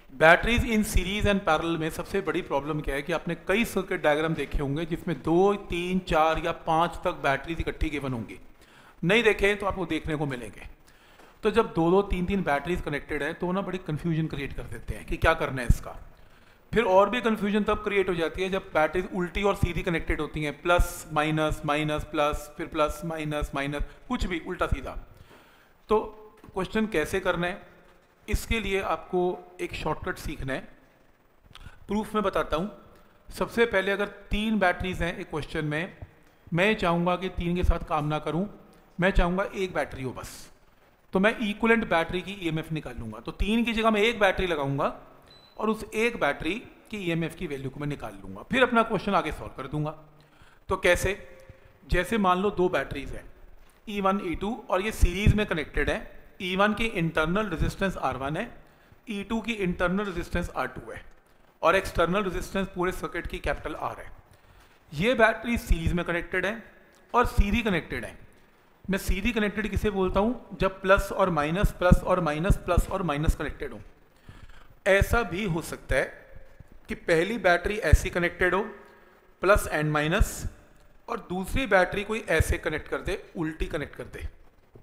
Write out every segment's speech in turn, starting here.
Batteries in series and parallel में सबसे बड़ी प्रॉब्लम क्या है कि आपने कई सर्किट डायग्राम देखे होंगे जिसमें 2, 3, 4 या 5 तक बैटरीज इकट्ठी गिवन होंगी। नहीं देखे तो आपको देखने को मिलेंगे। तो जब 2, 3, 3 बैटरीज कनेक्टेड है तो ना बड़ी कन्फ्यूजन क्रिएट कर देते हैं कि क्या करना है इसका। फिर और भी कन्फ्यूजन तब क्रिएट हो जाती है जब बैटरीज उल्टी और सीधी कनेक्टेड होती हैं, प्लस माइनस माइनस प्लस, फिर प्लस माइनस माइनस, कुछ भी उल्टा सीधा। तो क्वेश्चन कैसे करना है, इसके लिए आपको एक शॉर्टकट सीखना है। प्रूफ में बताता हूँ। सबसे पहले अगर 3 बैटरीज हैं एक क्वेश्चन में, मैं चाहूँगा कि 3 के साथ काम ना करूँ, मैं चाहूँगा एक बैटरी हो बस। तो मैं इक्विवेलेंट बैटरी की ईएमएफ निकाल लूँगा। तो 3 की जगह मैं एक बैटरी लगाऊंगा और उस एक बैटरी की ईएमएफ की वैल्यू को मैं निकाल लूँगा, फिर अपना क्वेश्चन आगे सॉल्व कर दूंगा। तो कैसे, जैसे मान लो 2 बैटरीज हैं E1 E2 और ये सीरीज में कनेक्टेड है। E1 की इंटरनल रेजिस्टेंस R1 है, E2 की इंटरनल रेजिस्टेंस R2 है और एक्सटर्नल रेजिस्टेंस पूरे सर्किट की कैपिटल R है। ये बैटरी सीरीज में कनेक्टेड है और सीधी कनेक्टेड है। मैं सीधी कनेक्टेड किसे बोलता हूं, जब प्लस और माइनस प्लस और माइनस प्लस और माइनस कनेक्टेड हो। ऐसा भी हो सकता है कि पहली बैटरी ऐसी कनेक्टेड हो प्लस एंड माइनस, और दूसरी बैटरी कोई ऐसे कनेक्ट कर दे, उल्टी कनेक्ट कर दे।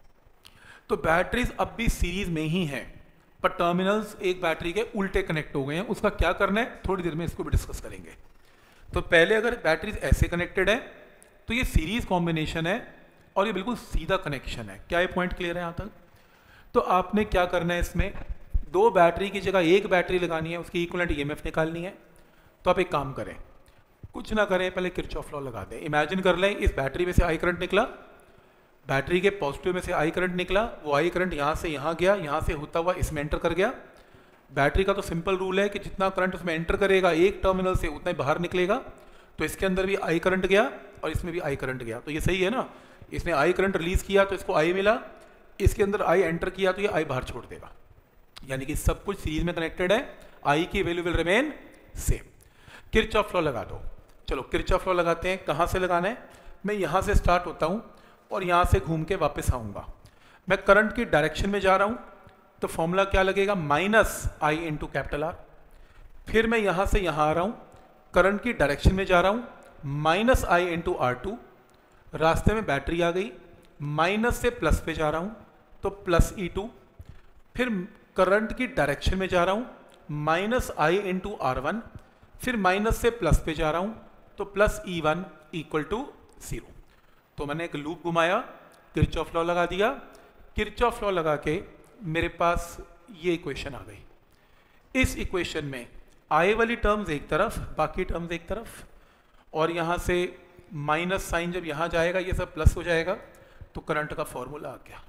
तो बैटरीज अब भी सीरीज में ही हैं पर टर्मिनल्स एक बैटरी के उल्टे कनेक्ट हो गए हैं। उसका क्या करना है थोड़ी देर में इसको भी डिस्कस करेंगे। तो पहले अगर बैटरीज ऐसे कनेक्टेड है तो ये सीरीज कॉम्बिनेशन है और ये बिल्कुल सीधा कनेक्शन है। क्या ये पॉइंट क्लियर है यहाँ तक? तो आपने क्या करना है, इसमें 2 बैटरी की जगह एक बैटरी लगानी है, उसकी इक्विवेलेंट ईएमएफ निकालनी है। तो आप एक काम करें, कुछ ना करें, पहले किरचॉफ लॉ लगा दें। इमेजिन कर लें इस बैटरी में से आई करंट निकला, बैटरी के पॉजिटिव में से आई करंट निकला, वो आई करंट यहाँ से यहाँ गया, यहाँ से होता हुआ इसमें एंटर कर गया। बैटरी का तो सिंपल रूल है कि जितना करंट उसमें एंटर करेगा एक टर्मिनल से उतना ही बाहर निकलेगा। तो इसके अंदर भी आई करंट गया और इसमें भी आई करंट गया, तो ये सही है ना। इसने आई करंट रिलीज किया तो इसको आई मिला, इसके अंदर आई एंटर किया तो ये आई बाहर छोड़ देगा। यानी कि सब कुछ सीरीज में कनेक्टेड है, आई की value will remain same. Kirchhoff law लगा दो। चलो किरचॉफ लॉ लगाते हैं। कहाँ से लगाना है, मैं यहाँ से स्टार्ट होता हूँ और यहाँ से घूम के वापस आऊँगा। मैं करंट की डायरेक्शन में जा रहा हूँ तो फॉर्मूला क्या लगेगा, minus I into capital R. फिर मैं यहाँ से यहाँ आ रहा हूँ, करंट की डायरेक्शन में जा रहा हूँ, माइनस आई इंटू R2। रास्ते में बैटरी आ गई, माइनस से प्लस पे जा रहा हूँ तो प्लस E2। फिर करंट की डायरेक्शन में जा रहा हूँ, माइनस आई इंटू R1। फिर माइनस से प्लस पे जा रहा हूँ तो प्लस E1 इक्वल टू 0। तो मैंने एक लूप घुमाया, किरचॉफ लॉ लगा दिया। किरचॉफ लॉ लगा के मेरे पास ये इक्वेशन आ गई। इस इक्वेशन में आई वाली टर्म्स एक तरफ, बाकी टर्म्स एक तरफ, और यहाँ से माइनस साइन जब यहाँ जाएगा ये सब प्लस हो जाएगा। तो करंट का फॉर्मूला आ गया।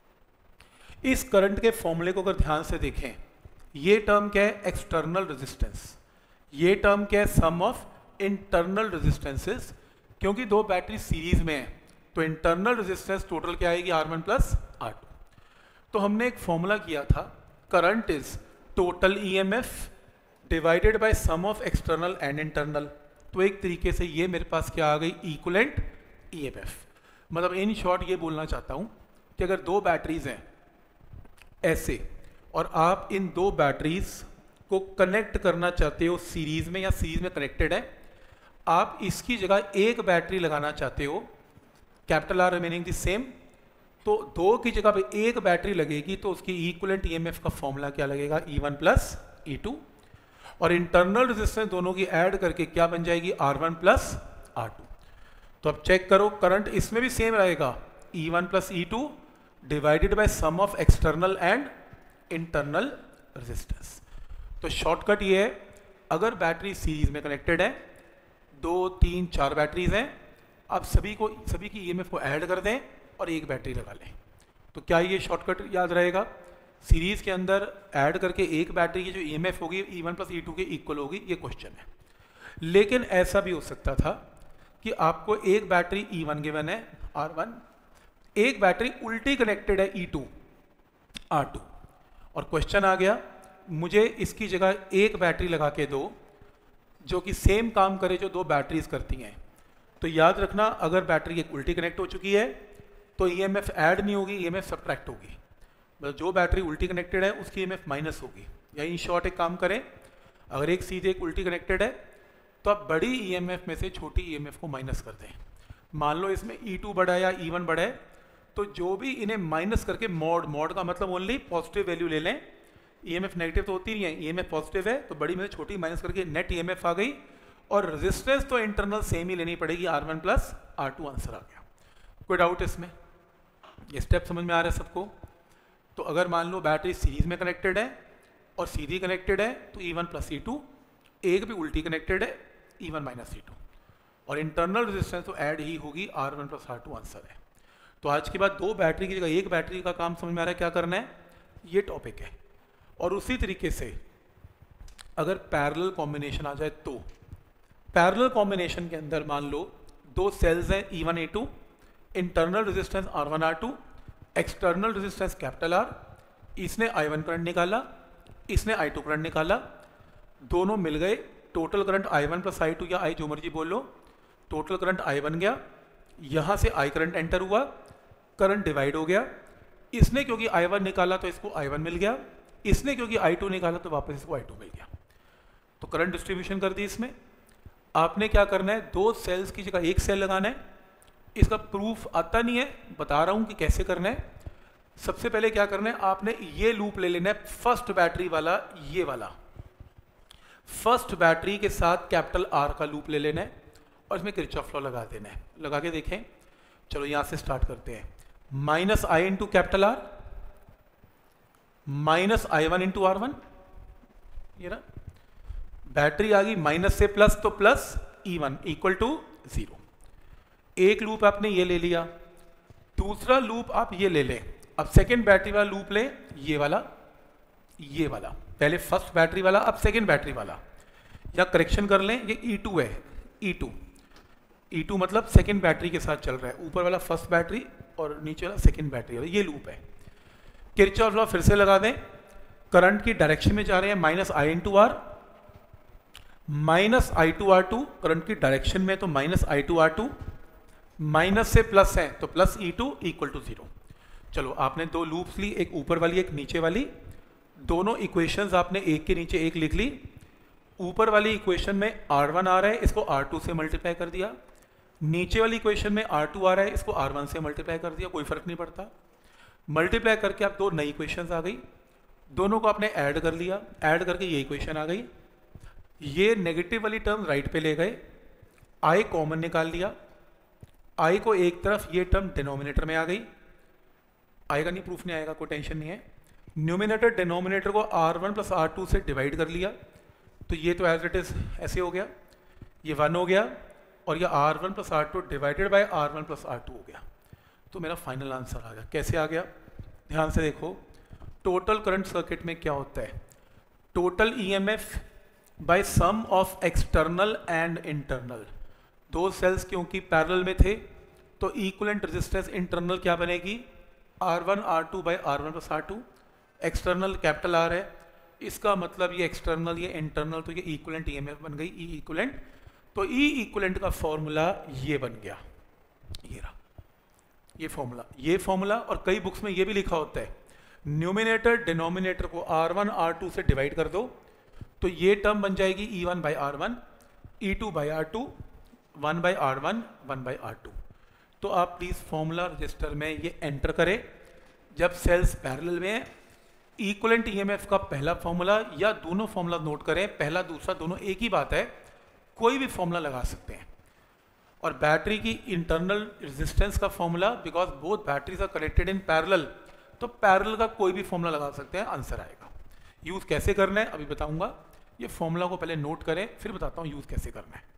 इस करंट के फॉर्मूले को अगर ध्यान से देखें, ये टर्म क्या है, एक्सटर्नल रेजिस्टेंस। ये टर्म क्या है, सम ऑफ इंटरनल रेजिस्टेंसेस। क्योंकि 2 बैटरी सीरीज में है तो इंटरनल रेजिस्टेंस टोटल क्या आएगी, R1 प्लस R2। तो हमने एक फॉर्मूला किया था, current is total EMF divided by sum of external and internal. तो एक तरीके से ये मेरे पास क्या आ गई, इक्विवेलेंट ईएमएफ। मतलब इन शॉर्ट ये बोलना चाहता हूँ कि अगर 2 बैटरीज हैं ऐसे और आप इन 2 बैटरीज को कनेक्ट करना चाहते हो सीरीज में या सीरीज में कनेक्टेड है, आप इसकी जगह एक बैटरी लगाना चाहते हो, capital R remaining the same, तो 2 की जगह पे एक बैटरी लगेगी तो उसकी इक्विवेलेंट ईएमएफ का फॉर्मूला क्या लगेगा, E1 प्लस E2। और इंटरनल रेजिस्टेंस दोनों की ऐड करके क्या बन जाएगी, R1 प्लस R2। तो अब चेक करो, करंट इसमें भी सेम रहेगा, E1 plus E2 divided by sum of external and internal resistance. तो शॉर्टकट ये है, अगर बैटरी सीरीज में कनेक्टेड है, 2, 3, 4 बैटरीज हैं, आप सभी की ईएमएफ को ऐड कर दें और एक बैटरी लगा लें। तो क्या ये शॉर्टकट याद रहेगा, सीरीज के अंदर ऐड करके एक बैटरी की जो ईएमएफ होगी E1 प्लस E2 के इक्वल होगी, ये क्वेश्चन है। लेकिन ऐसा भी हो सकता था कि आपको एक बैटरी E1 गिवन है R1, एक बैटरी उल्टी कनेक्टेड है E2 R2, और क्वेश्चन आ गया मुझे इसकी जगह एक बैटरी लगा के दो जो कि सेम काम करे जो 2 बैटरीज करती हैं। तो याद रखना, अगर बैटरी एक उल्टी कनेक्ट हो चुकी है तो ईएमएफ ऐड नहीं होगी, ईएमएफ सब्ट्रैक्ट होगी। मतलब जो बैटरी उल्टी कनेक्टेड है उसकी ईएमएफ माइनस होगी या इन शॉर्ट एक काम करें, अगर एक सीधे एक उल्टी कनेक्टेड है तो आप बड़ी ईएमएफ में से छोटी ईएमएफ को माइनस कर दें। मान लो इसमें E2 बड़ा है या E1 बड़ा है, तो जो भी इन्हें माइनस करके मॉड का मतलब ओनली पॉजिटिव वैल्यू ले लें। ईएमएफ नेगेटिव तो होती नहीं है, ईएमएफ पॉजिटिव है तो बड़ी में से छोटी माइनस करके नेट ईएमएफ आ गई, और रेजिस्टेंस तो इंटरनल सेम ही लेनी पड़ेगी, R1 प्लस R2 आंसर आ गया। कोई डाउट इसमें? ये स्टेप समझ में आ रहा है सबको? तो अगर मान लो बैटरी सीरीज में कनेक्टेड है और सीधी कनेक्टेड है तो E1 प्लस E2, एक भी उल्टी कनेक्टेड है E1 माइनस E2, और इंटरनल रेजिस्टेंस तो ऐड ही होगी, R1 प्लस R2 आंसर है। तो आज के बाद दो बैटरी की जगह एक बैटरी का काम समझ में आ रहा है क्या करना है, ये टॉपिक है। और उसी तरीके से अगर पैरेलल कॉम्बिनेशन आ जाए तो पैरेलल कॉम्बिनेशन के अंदर मान लो दो सेल्स हैं E1 A2, internal resistance R1 R2, external resistance capital R, इसने I1 करंट निकाला, इसने I2 करंट निकाला, दोनों मिल गए, total current I1 plus I2 या I जो मर्जी बोल लो, टोटल करंट I बन गया, यहाँ से I करंट एंटर हुआ, करंट डिवाइड हो गया, इसने क्योंकि I1 निकाला तो इसको I1 मिल गया, इसने क्योंकि I2 निकाला तो वापस इसको I2 मिल गया। तो करंट डिस्ट्रीब्यूशन कर दी इसमें। आपने क्या करना है, दो सेल्स की जगह एक सेल लगाना है। इसका प्रूफ आता नहीं है, बता रहा हूं कि कैसे करना है। सबसे पहले क्या करना है, आपने ये लूप ले लेना है, फर्स्ट बैटरी वाला, ये वाला फर्स्ट बैटरी के साथ कैपिटल R का लूप ले लेना है और इसमें किरचॉफ लॉ लगा देना है। लगा के देखें, चलो यहां से स्टार्ट करते हैं। Minus I into capital R minus I1 into R1, ये ना बैटरी आ गई, माइनस से प्लस तो प्लस E1 इक्वल टू 0। एक लूप आपने ये ले लिया, दूसरा लूप आप ये ले लें। अब सेकेंड बैटरी वाला लूप ले, ये वाला, ये वाला, पहले फर्स्ट बैटरी वाला, अब सेकेंड बैटरी वाला, या करेक्शन कर लें, ये E2 है, E2 मतलब सेकेंड बैटरी के साथ चल रहा है, ऊपर वाला फर्स्ट बैटरी और नीचे वाला सेकेंड बैटरी वाला, ये लूप है। किरचॉफ लॉ फिर से लगा दें, करंट की डायरेक्शन में जा रहे हैं, minus I into R minus I2 R2, current की डायरेक्शन में तो माइनस I2 R2, माइनस से प्लस है तो प्लस E2 इक्वल टू 0। चलो आपने दो लूप्स ली, एक ऊपर वाली एक नीचे वाली, दोनों इक्वेशंस आपने एक के नीचे एक लिख ली। ऊपर वाली इक्वेशन में R1 आ रहा है, इसको R2 से मल्टीप्लाई कर दिया, नीचे वाली इक्वेशन में R2 आ रहा है, इसको R1 से मल्टीप्लाई कर दिया, कोई फर्क नहीं पड़ता। मल्टीप्लाई करके आप दो नई इक्वेशंस आ गई, दोनों को आपने ऐड कर लिया, ऐड करके ये इक्वेशन आ गई। ये नेगेटिव वाली टर्म राइट पे ले गए, I कॉमन निकाल लिया, I को एक तरफ, ये टर्म डिनोमिनेटर में आ गई, I का नहीं प्रूफ नहीं आएगा, कोई टेंशन नहीं है। न्यूमिनेटर डिनोमिनेटर को R1 प्लस R2 से डिवाइड कर लिया, तो ये तो एज इट इज ऐसे हो गया, ये 1 हो गया, और ये R1 plus R2 divided by R1 plus R2 हो गया। तो मेरा फाइनल आंसर आ गया। कैसे आ गया, ध्यान से देखो। टोटल करंट सर्किट में क्या होता है, total EMF by sum of external and internal. दो सेल्स क्योंकि पैरेलल में थे तो इक्विवेलेंट रेजिस्टेंस इंटरनल क्या बनेगी, R1 R2 by R1 plus R2, external capital R है, इसका मतलब ये एक्सटर्नल ये इंटरनल, तो ये इक्विवेलेंट EMF बन गई, E इक्विवेलेंट। तो E इक्विवेलेंट का फॉर्मूला ये बन गया, ये रहा ये फॉर्मूला। और कई बुक्स में ये भी लिखा होता है, न्यूमिनेटर डिनोमिनेटर को R1 R2 से डिवाइड कर दो, तो ये टर्म बन जाएगी E1 by R1, E2 by R2, 1 by R1, 1 by R2। तो आप प्लीज फॉर्मूला रजिस्टर में ये एंटर करें। जब सेल्स पैरेलल में है, इक्विवेलेंट EMF का पहला फॉर्मूला या दोनों फॉर्मूला नोट करें, पहला दूसरा दोनों एक ही बात है, कोई भी फॉर्मूला लगा सकते हैं। और बैटरी की इंटरनल रेजिस्टेंस का formula, because both batteries are connected in parallel, तो पैरेलल का कोई भी फॉर्मूला लगा सकते हैं, आंसर आएगा। यूज कैसे करना है अभी बताऊंगा, ये फॉर्मूला को पहले नोट करें फिर बताता हूं यूज कैसे करना है।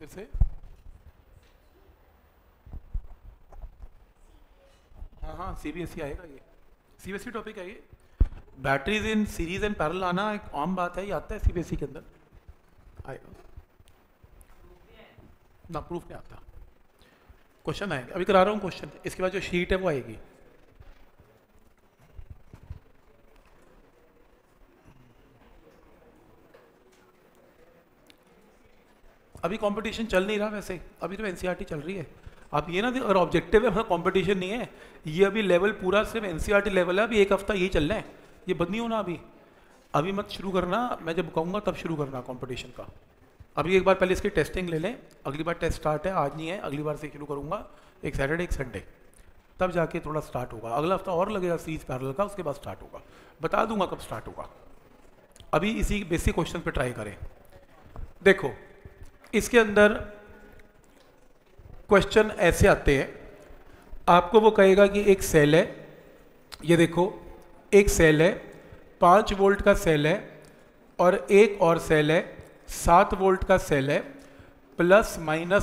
फिर से, हाँ CBSE आएगा, ये CBSE टॉपिक है ये। Batteries in series and parallel आना एक आम बात है, ये आता है CBSE के अंदर आएगा ना, प्रूफ नहीं आता, क्वेश्चन आएंगे, अभी करा रहा हूँ क्वेश्चन, इसके बाद जो शीट है वो आएगी। अभी कंपटीशन चल नहीं रहा वैसे, अभी तो NCERT चल रही है। आप ये ना, अगर ऑब्जेक्टिव है, मतलब कंपटीशन नहीं है, ये अभी लेवल पूरा सिर्फ NCERT लेवल है, अभी एक हफ्ता यही चल रहा है, ये बंद नहीं होना अभी मत शुरू करना, मैं जब कहूँगा तब शुरू करना कंपटीशन का। अभी एक बार पहले इसकी टेस्टिंग ले लें, अगली बार टेस्ट स्टार्ट है, आज नहीं है, अगली बार से शुरू करूँगा, एक सैटरडे एक संडे, तब जाके थोड़ा स्टार्ट होगा, अगला हफ्ता और लगेगा सीरीज पैरेलल का, उसके बाद स्टार्ट होगा, बता दूंगा कब स्टार्ट होगा। अभी इसी बेसिक क्वेश्चन पे ट्राई करें। देखो इसके अंदर क्वेश्चन ऐसे आते हैं, आपको वो कहेगा कि एक सेल है, ये देखो एक सेल है, 5 वोल्ट का सेल है, और एक और सेल है 7 वोल्ट का सेल है, प्लस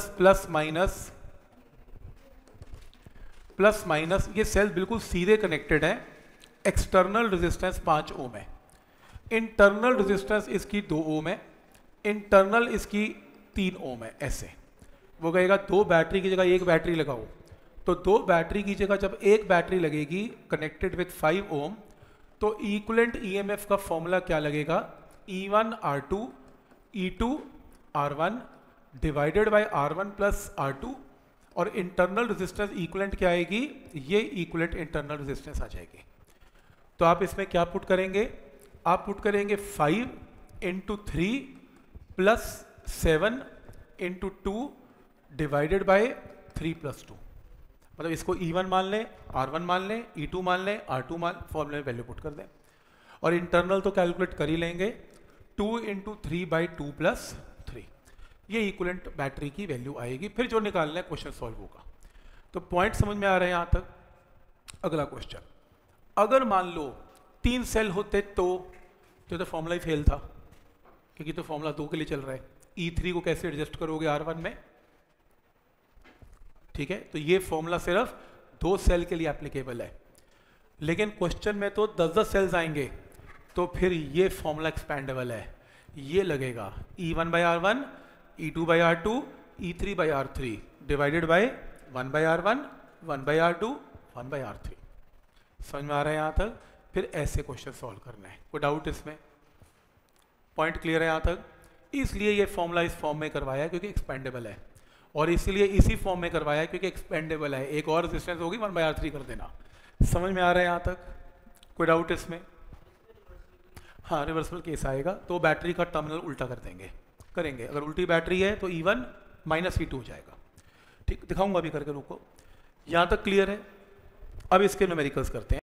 माइनस, ये सेल बिल्कुल सीधे कनेक्टेड है। एक्सटर्नल रेजिस्टेंस 5 ओम है, इंटरनल रेजिस्टेंस इसकी 2 ओम है, इंटरनल इसकी 3 ओम है। ऐसे वो कहेगा 2 बैटरी की जगह 1 बैटरी लगाओ, तो 2 बैटरी की जगह जब 1 बैटरी लगेगी कनेक्टेड विथ 5 ओम, तो इक्विवेलेंट ईएमएफ का फॉर्मूला क्या लगेगा, E1 R2 E2 R1 divided by R1 plus R2, और इंटरनल रेजिस्टेंस इक्विवेलेंट क्या आएगी, ये इक्विवेलेंट इंटरनल रेजिस्टेंस आ जाएगी। तो आप इसमें क्या पुट करेंगे, आप पुट करेंगे 5 into 3 plus 7 into 2 divided by 3 plus 2, मतलब इसको E1 मान लें, R1 मान लें, E2 मान लें, R2 मान, फॉर्मूले में वैल्यू पुट कर दें, और इंटरनल तो कैलकुलेट कर ही लेंगे, 2 इंटू 3 बाई 2 प्लस 3, ये इक्विवेलेंट बैटरी की वैल्यू आएगी। फिर जो निकालना है क्वेश्चन सॉल्व होगा। तो पॉइंट समझ में आ रहे हैं यहाँ तक। अगला क्वेश्चन, अगर मान लो 3 सेल होते तो फॉर्मूला ही फेल था, क्योंकि तो फॉर्मूला 2 के लिए चल रहा है। E3 को कैसे एडजस्ट करोगे R1 में, ठीक है, तो ये फॉर्मूला सिर्फ 2 सेल के लिए एप्लीकेबल है, लेकिन क्वेश्चन में तो 10-10 सेल्स आएंगे, तो फिर ये फॉर्मूला एक्सपेंडेबल है, ये लगेगा E1 by R1 E2 by R2 E3 by R3 divided by 1 by R1 1 by R2 1 by R3। समझ में आ रहा है यहाँ तक। फिर ऐसे क्वेश्चन सॉल्व करना है, कोई डाउट इसमें, पॉइंट क्लियर है यहाँ तक। इसलिए ये फॉर्मूला इस फॉर्म में करवाया है क्योंकि एक्सपेंडेबल है, और इसलिए इसी फॉर्म में करवाया है क्योंकि एक्सपेंडेबल है। एक और रेजिस्टेंस होगी 1 बाई R3 कर देना। समझ में आ रहा है यहाँ तक, कोई डाउट इसमें। हाँ, रिवर्सल केस आएगा तो बैटरी का टर्मिनल उल्टा कर देंगे, करेंगे। अगर उल्टी बैटरी है तो E1 माइनस E2 हो जाएगा। ठीक, दिखाऊंगा अभी करके, रुको। यहाँ तक क्लियर है। अब इसके न्यूमेरिकल्स करते हैं।